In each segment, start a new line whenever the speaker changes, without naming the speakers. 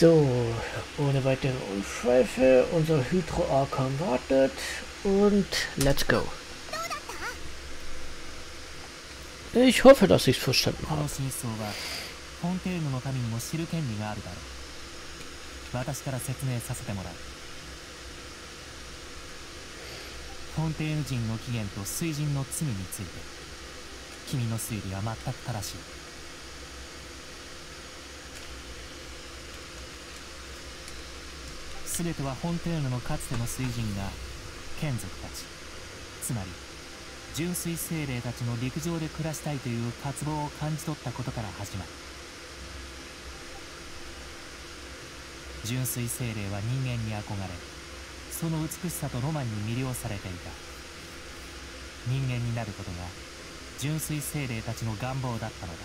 So, ohne weitere Umschweife, unser Hydro-Arkan wartet und let's go. Ich hoffe, dass ich es verstanden habe.
フォンテーヌの民にも知る権利があるだろう。私から説明させてもらう。フォンテーヌ人の起源と水人の罪について君の推理は全く正しい。すべてはフォンテーヌのかつての水人が眷属たち、つまり純粋精霊たちの陸上で暮らしたいという渇望を感じ取ったことから始まる。純粋精霊は人間に憧れ、その美しさとロマンに魅了されていた。人間になることが純粋精霊たちの願望だったのだ。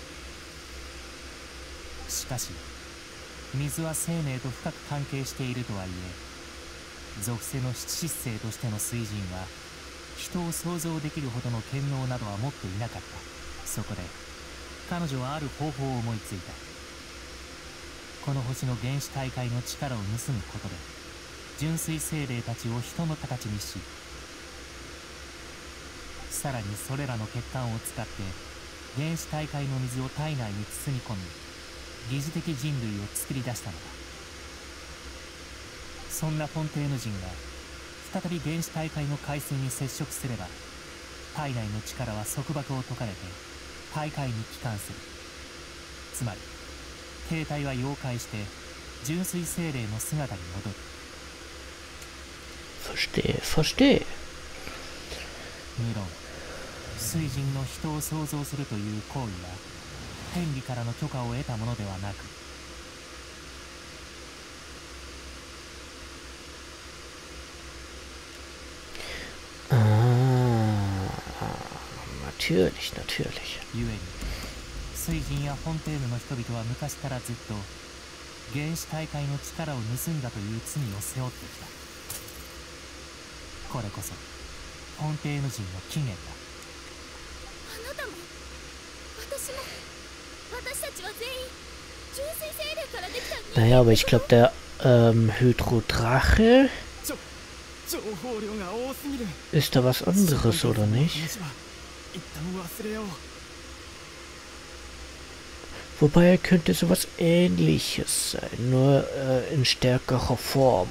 しかし水は生命と深く関係しているとはいえ、属性の七失星としての水人は人を想像できるほどの権能などは持っていなかった。そこで彼女はある方法を思いついた。この星の原始大海の力を盗むことで純粋精霊たちを人の形にし、さらにそれらの血管を使って原始大海の水を体内に包み込み、疑似的人類を作り出したのだ。そんなフォンテーヌ人が再び原始大海の海水に接触すれば、体内の力は束縛を解かれて大海に帰還する。つまり形態は溶解して純粋精霊の姿に戻る。
Verstehe。
無論水人の人を創造するという行為は天理からの許可を得たものではなく、
natürlich。
ゆえに水人やフォンテーヌの人々は昔からずっと原始大海の力を盗んだという罪を背負ってきた。これこそフォンテーヌ人の起源だ。
あなたも私も私たちは全員純粋精霊からできた人間。
Naja, aber ich glaube, der Hydrodrache ist da was anderes, oder nicht? Wobei er könnte sowas Ähnliches sein, nur in stärkerer Form.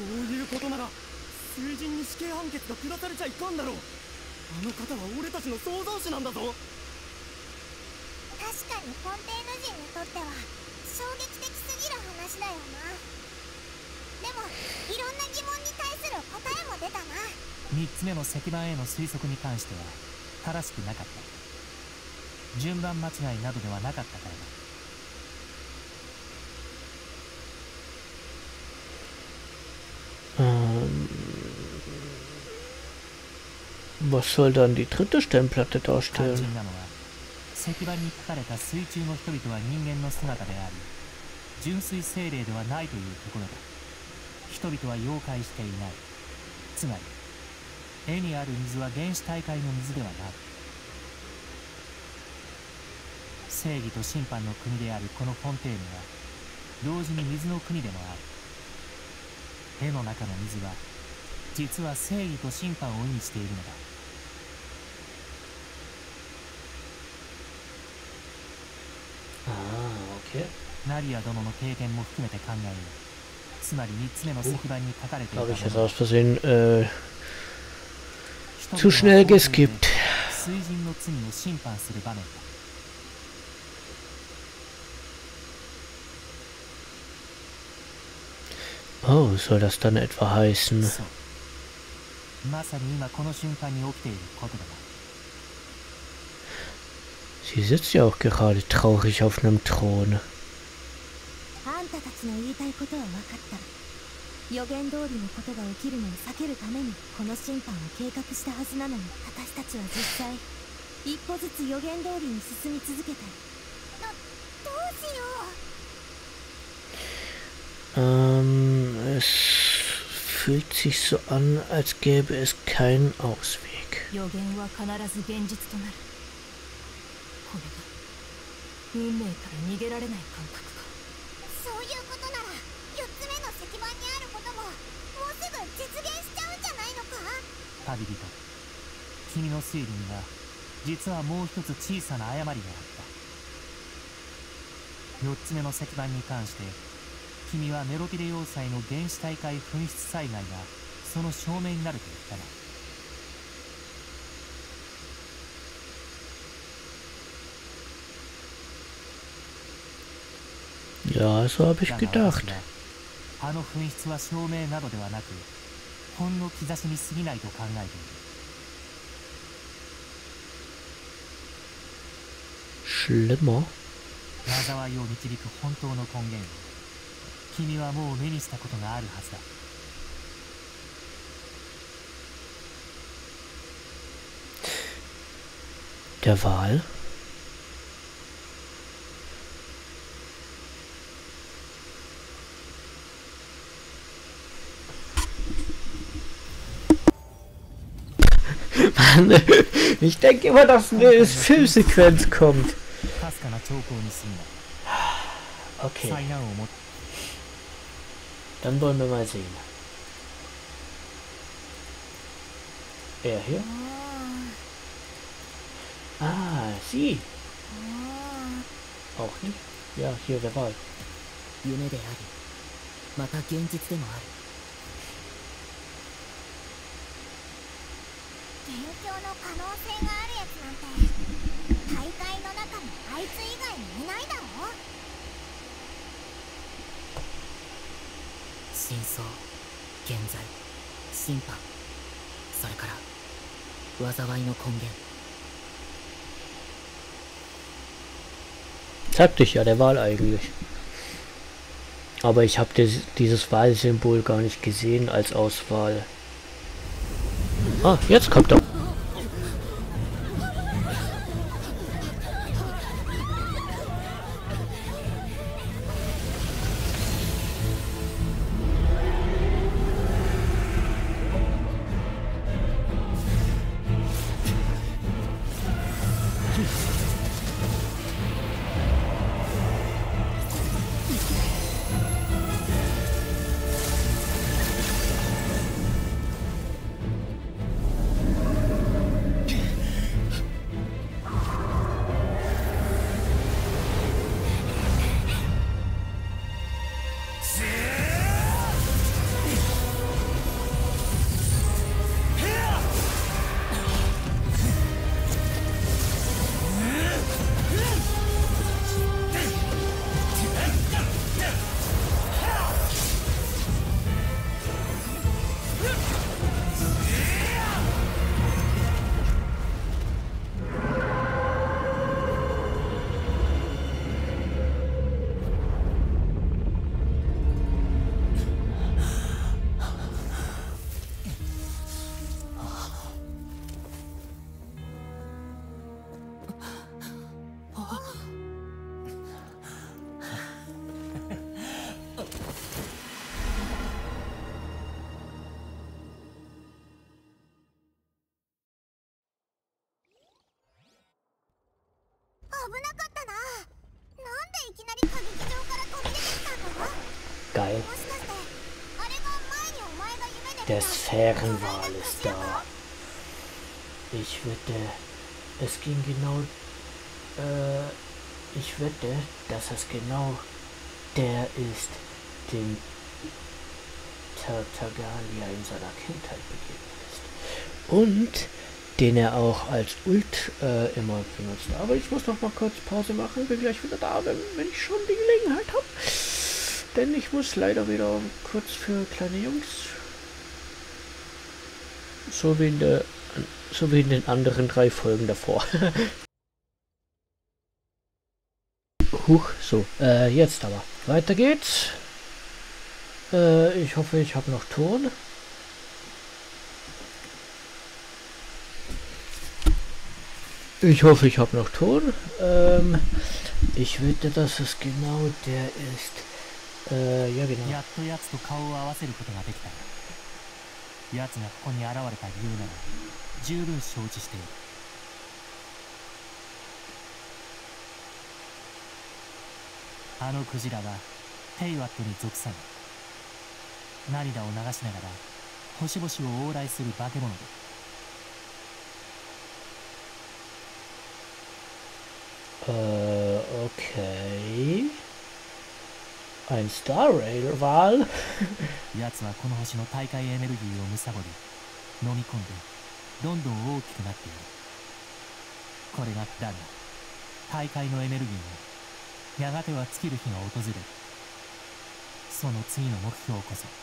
水人に死刑判決が下されちゃいかんだろう。あの方は俺たちの創造主なんだぞ。
確かにフォンテーヌ人にとっては衝撃的すぎる話だよな。でもいろんな疑問に対する答えも出たな。
3つ目の石板への推測に関しては正しくなかった。順番間違いなどではなかったからだ。
Was soll dann die dritte Steinplatte darstellen?
石板に書かれた水中の人々は人間の姿であり、純粋精霊ではないというところだ。人々は妖怪していない。つまり絵にある水は原始大海の水ではない。正義と審判の国であるこのフォンテーヌは同時に水の国でもある。絵の中の水は実は正義と審判を意味しているのだ。
Okay.
ナリア殿の経験も含めて考えよう。つまり3つ目の石板に書かれていたもの。
Habe ich jetzt aus Versehen zu schnell geskippt.
水人の罪を審判する場面だ。
Oh, soll das dann etwa heißen?
そう。まさに今この瞬間に起きていることだな。
Sie sitzt ja auch gerade traurig auf einem Thron.
あんたたちの言いたいことは分かった。予言通りのことが起きるのを避けるためにこの審判を計画したはずなのに、私たちは実際一歩ずつ予言通りに進み続けて。どうしよう。
Es fühlt sich so an, als gäbe es keinen Ausweg.
予言は必ず現実となる。これが運命から逃げられない感覚か。そういうことなら
旅人、君の推理には実はもう一つ小さな誤りがあった。4つ目の石板に関して君はメロピデ要塞の原始大会噴出災害がその証明になると言ったな。
Ja, so habe ich
だが
gedacht.
私はあの噴出は証明などではなくほんの兆しに過ぎないと考えている。
Schlimmer?
災いを導く本当の根源を君はもう目にしたことがあるはずだ。
Der Wal? Mann, ich denke immer, dass eine Filmsequenz kommt.
かすかな兆候に過ぎない。
Okay,
災難をもっ
dann wollen wir mal sehen. Er hier? Ah, sie. Auch nicht? Ja, hier der Wal.
夢でありまた現実でもある。
元凶の可能性があるやつなんて大会の中にあいつ以外にいないだろ。
真相、現在、審判、それから災いの根源。
Sagte ich ja, der Wal eigentlich. Aber ich habe dieses Walsymbol gar nicht gesehen als Auswahl. Ah, jetzt kommt er. Geil. Der Sphärenwal ist da. Ich wette, es ging genau... ich wette, dass es genau der ist, dem Tartaglia in seiner Kindheit begegnet ist. Und den er auch als Ult immer benutzt. Aber ich muss noch mal kurz Pause machen. Bin gleich wieder da, wenn ich schon die Gelegenheit habe. Denn ich muss leider wieder kurz für kleine Jungs. So wie in den anderen 3 Folgen davor. Huch, so. Jetzt aber. Weiter geht's. Ich hoffe, ich habe noch Ton. Ich hoffe, ich habe noch Ton. Ich wette, dass es genau der ist. Ja, genau.
やっと奴と顔を合わせることができた。奴がここに現れた理由なら十分承知している。あのクジラはテイワットに属さない。涙を流しながら星々を往来する化け物で、
Okay. Ein Star Rail-Wahl?
奴はこの星の大海エネルギーを貪り飲み込んでどんどん大きくなっている。これがだが大海のエネルギーもやがては尽きる日が訪れる。その次の目標こそ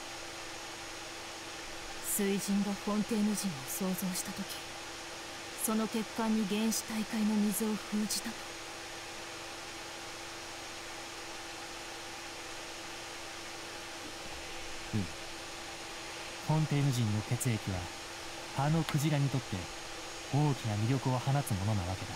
水神がフォンテーヌ人を創造した時、その血管に原始大海の水を封じたと。
フォンテーヌ人の血液はあのクジラにとって大きな魅力を放つものなわけだ。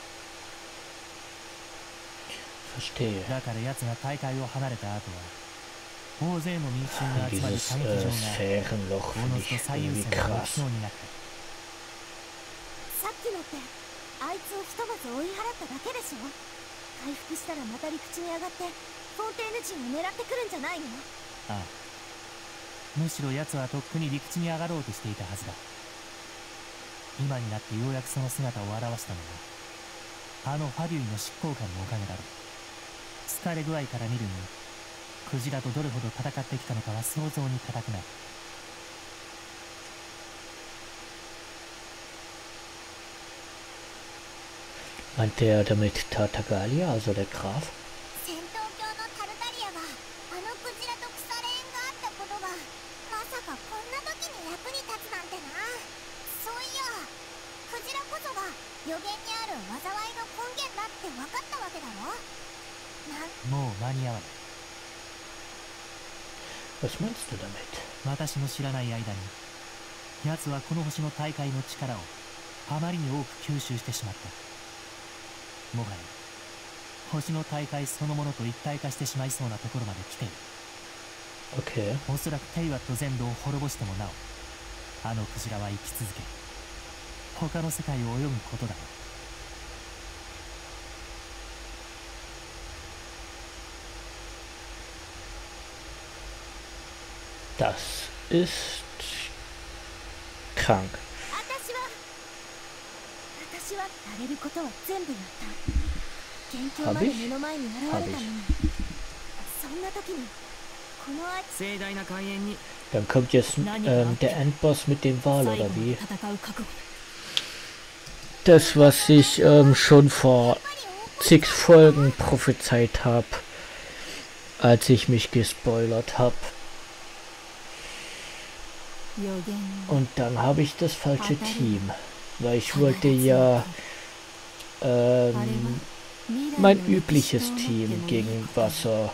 Verstehe.
だから奴が大海を離れた後は大勢の民衆が集まる
Dieses
歌劇場が
Sphärenloch
お
finde
の
ich
ずと最優
irgendwie
先の目
krass.
標になった。
さっきのってあいつをひとまず追い払っただけでしょ。回復したらまた陸地に上がってフォンテーヌ人を狙ってくるんじゃないの？
ああ、むしろ奴はとっくに陸地に上がろうとしていたはずだ。今になってようやくその姿を現したのはあのファビュイの執行官のおかげだろう。疲れ具合から見るにクジラとどれほど戦ってきたのかは想像に難くない。
Meint er damit Tartaglia, also der Graf?
戦闘狂のタルタリアがあのクジラと腐れ縁があったことがまさかこんな時に役に立つなんてな。そういやクジラこそが予言にある災いの根源だって分かったわけだろ。
もう間に合わない。
Was meinst du damit?
私の知らない間に奴はこの星の大海の力をあまりに多く吸収してしまった。もはや星の大海そのものと一体化してしまいそうなところまで来ている。
Okay.
おそらくテイワット全土を滅ぼしてもなおあのクジラは生き続け他の世界を泳ぐことだろう。
Das ist krank.
私はやれることは全部やった。元凶まで目の前に現れたのに、そんな時にこの
盛大な開演に
Dann kommt jetzt der Endboss mit dem Wal, oder wie?
戦う覚悟。
Das, was ich schon vor zig Folgen prophezeit habe, als ich mich gespoilert habe. Und dann habe ich das falsche Team, weil ich wollte ja mein übliches Team gegen Wasser.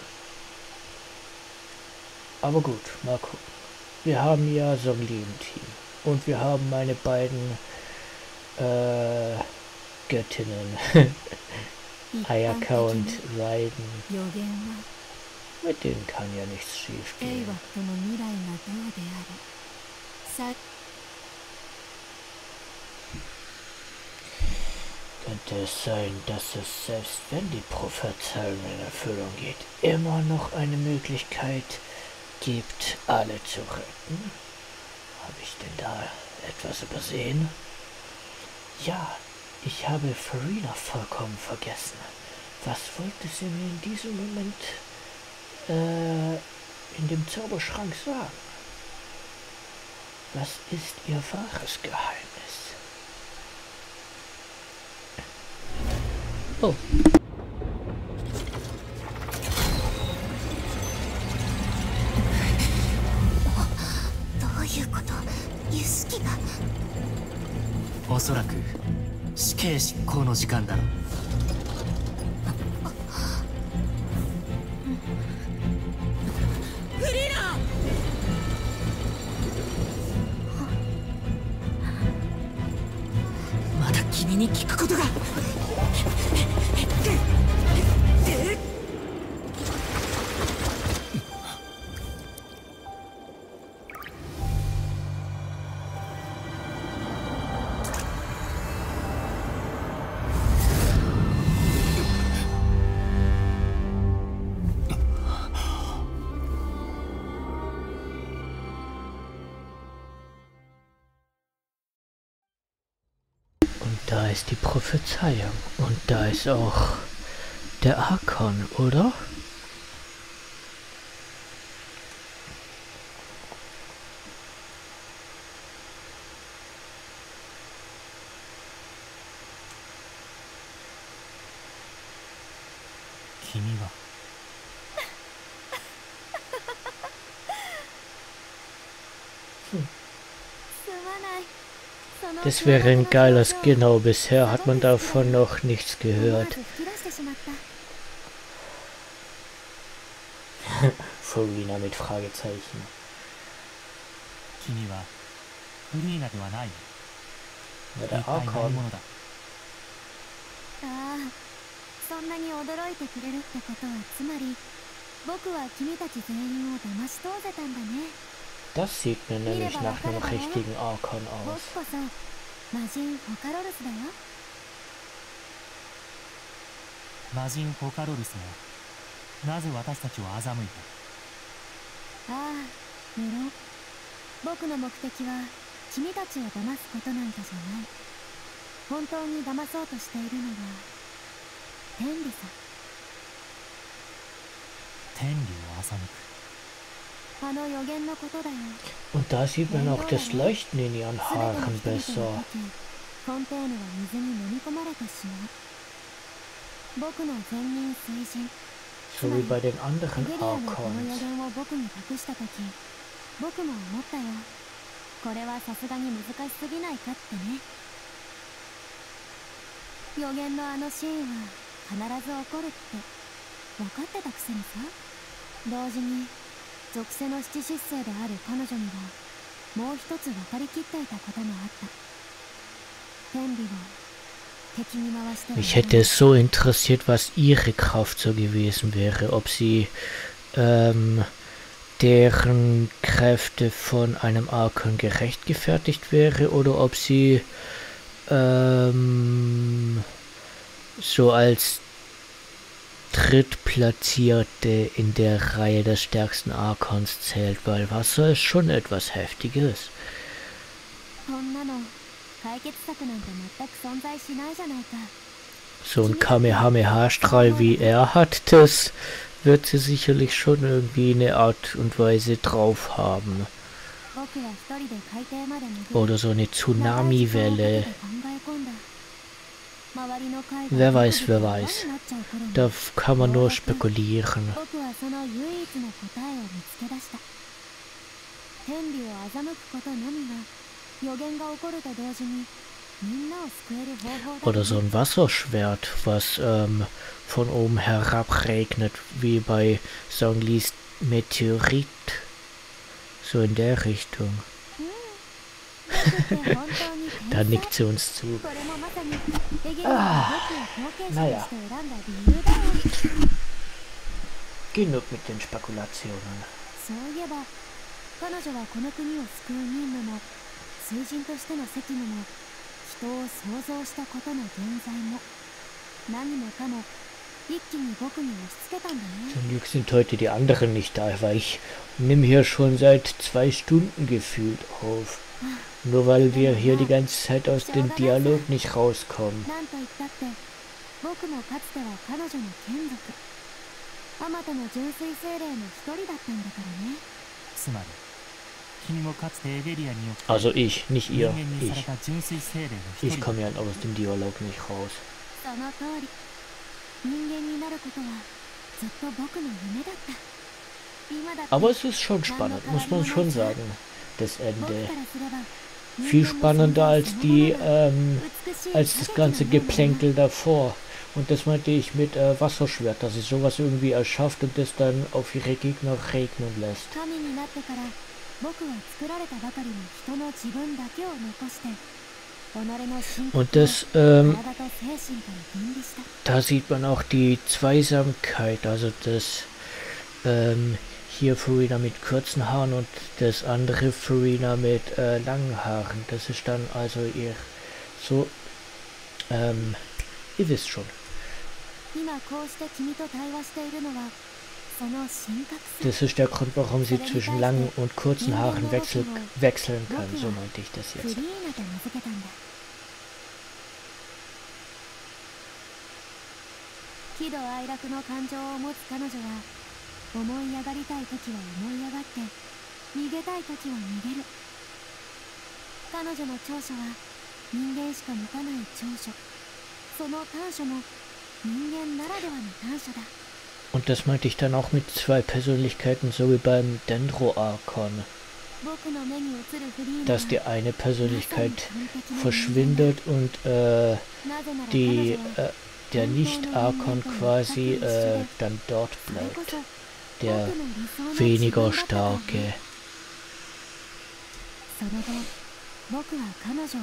Aber gut, mal gucken. Wir haben ja so ein Leben-Team und wir haben meine beiden Göttinnen, Ayaka und Leiden. Mit denen kann ja nichts schief gehen. Könnte es sein, dass es, selbst wenn die Prophezeiung in Erfüllung geht, immer noch eine Möglichkeit gibt, alle zu retten? Habe ich denn da etwas übersehen? Ja, ich habe Farina vollkommen vergessen. Was wollte sie mir in diesem Moment in dem Zauberschrank sagen? Was ist ihr wahres Geheimnis? Oh.
どういうこと？儀式が。
おそらく死刑執行の時間だろう。フリーラまだ君に聞くことが。
Da ist die Prophezeiung. Und da ist auch der Archon, oder? Das wäre ein geiler Skin, aber bisher hat man davon noch nichts gehört. Furina mit Fragezeichen. Ja, der Archon.
そんなに驚いてくれるってことはつまり僕は君たち全員を騙し通せたんだね。
Das sieht mir nämlich nach einem richtigen Archon aus.
僕こそ魔人ホカロルスだよ。
魔人ホカロルスがなぜ私たちを欺いた？
ああ、無論僕の目的は君たちを騙すことなんかじゃない。本当に騙そうとしているのは天理さ。
天理を欺く。
Und da sieht man auch das Leuchten in ihren Haaren besser. So wie bei den anderen Archons.
属性の七失星である彼女にはもう一つ分かりきっていたことがあった。天理を敵に回して。
Mich hätte es so interessiert, was ihre Kraft so gewesen wäre, ob sie deren Kräfte von einem Archon gerechtfertigt wäre oder ob sie so als Drittplatzierte in der Reihe des stärksten Archons zählt, weil Wasser ist schon etwas Heftiges. So ein Kamehameha-Strahl wie er hat, das wird sie sicherlich schon irgendwie eine Art und Weise drauf haben. Oder so eine Tsunami-Welle. Wer weiß, wer weiß. Da kann man nur spekulieren. Oder so ein Wasserschwert, was von oben herab regnet, wie bei Songlis Meteorit. So in der Richtung. Da nickt sie uns zu. Naja. Genug mit den Spekulationen. Zum Glück sind heute die anderen nicht da, weil ich nehme hier schon seit 2 Stunden gefühlt auf. Nur weil wir hier die ganze Zeit aus dem Dialog nicht rauskommen. Also ich, nicht ihr, ich. Ich komme ja aus dem Dialog nicht raus. Aber es ist schon spannend, muss man schon sagen, das Ende. Viel spannender als als das ganze Geplänkel davor. Und das meinte ich mit Wasserschwert, dass sie sowas irgendwie erschafft und das dann auf ihre Gegner regnen lässt. Und das, da sieht man auch die Zweisamkeit, also das, hier Furina mit kurzen Haaren und das andere Furina mit langen Haaren. Das ist dann also ihr so, ihr wisst schon. Das ist der Grund, warum sie zwischen langen und kurzen Haaren wechseln kann, so meinte ich das jetzt.
喜怒哀楽の感情を持つ彼女は思い上がりたい時は思い上がって逃げたい時は逃げる。彼女の長所は人間しか持たない長所。その短所も人間ならではの短所だ。
Und das meinte ich dann auch mit 2 Persönlichkeiten, so wie beim Dendro-Archon. Dass die eine Persönlichkeit verschwindet und der Nicht-Archon quasi dann dort bleibt. Der weniger starke.
僕は彼女を狙った。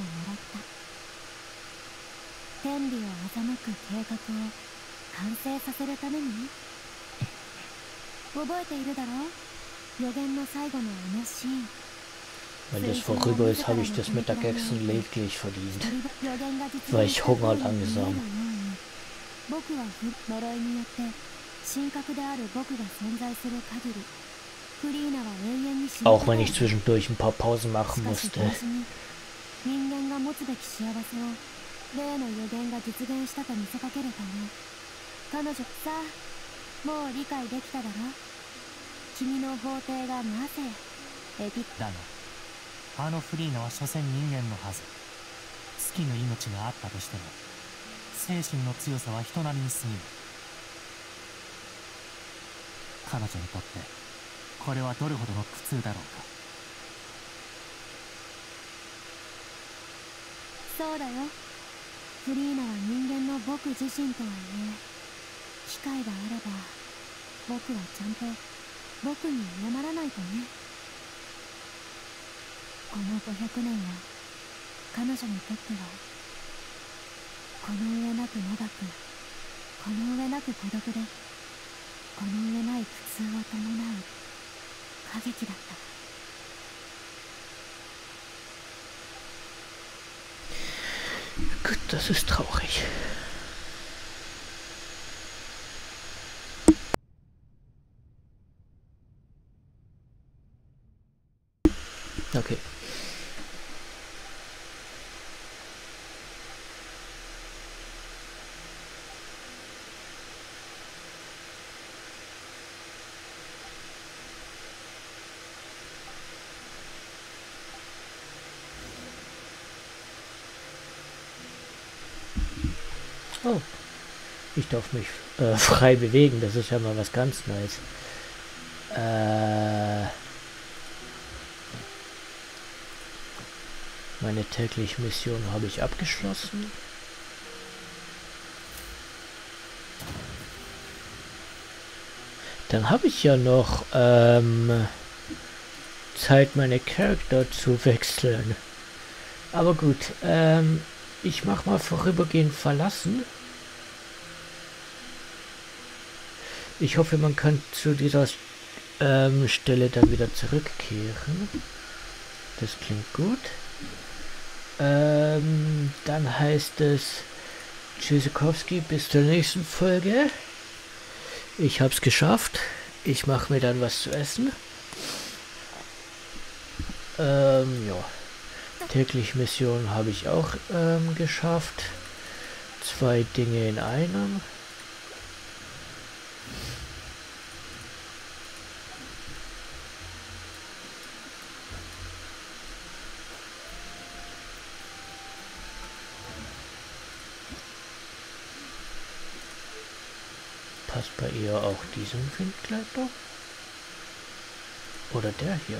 天理を欺く計画を完成させるためにね。覚えているだろう？予言の最後のあのシーン。
Wenn das vorüber ist, habe ich das Mittagessen lediglich verdient. Weil ich Hunger langsam.
僕は呪いによって神格である僕が存在する限り。
Auch wenn ich zwischendurch ein paar Pausen machen musste.
人間が持つべき幸せを例の予言が実現したと見せかけるため、彼女さあもう理解できただろ。君の法廷がなぜエピ
だが、あのフリーナは所詮人間のはず。月の命があったとしても精神の強さは人並みに過ぎる。彼女にとってこれはどれほどの苦痛だろうか。
そうだよ。フリーナは人間の僕自身とはいえ、機会があれば僕はちゃんと僕に謝らないとね。この500年は彼女にとってはこの上なく長く、この上なく孤独で、この上ない苦痛を伴う歌劇だった。
Gut, das ist traurig. Okay. Oh, ich darf mich frei bewegen, das ist ja mal was ganz Neues. Meine tägliche Mission habe ich abgeschlossen. Dann habe ich ja noch Zeit, meine Charakter zu wechseln. Aber gut, ich mache mal vorübergehend verlassen. Ich hoffe, man kann zu dieser Stelle dann wieder zurückkehren. Das klingt gut. Dann heißt es Tschüssikowski, bis zur nächsten Folge. Ich habe es geschafft. Ich mache mir dann was zu essen. Ja. Tägliche Mission habe ich auch geschafft. 2 Dinge in einem. Passt bei ihr auch diesem Windgleiter? Oder der hier?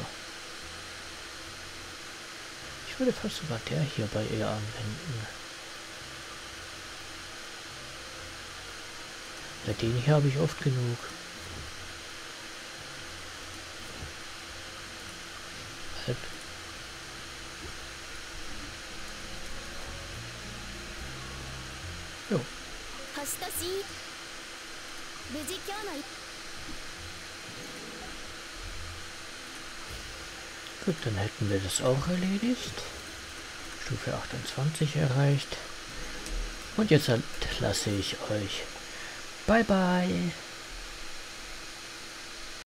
Ich würde fast sogar der hier bei ihr anwenden. Ja, den hier habe ich oft genug. Halt. Jo. Gut, dann hätten wir das auch erledigt. Stufe 28 erreicht. Und jetzt entlasse ich euch. Bye bye.